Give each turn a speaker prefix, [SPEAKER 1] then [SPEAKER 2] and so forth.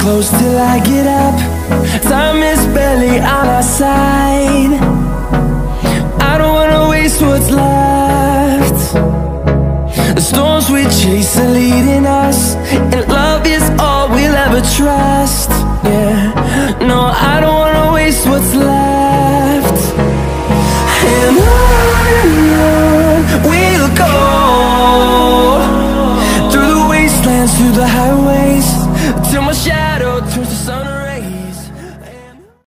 [SPEAKER 1] close till I get up. Time is barely on our side. I don't wanna waste what's left. The storms we chase are leading us, and love is all we'll ever trust. Yeah, no, I don't wanna waste what's left. And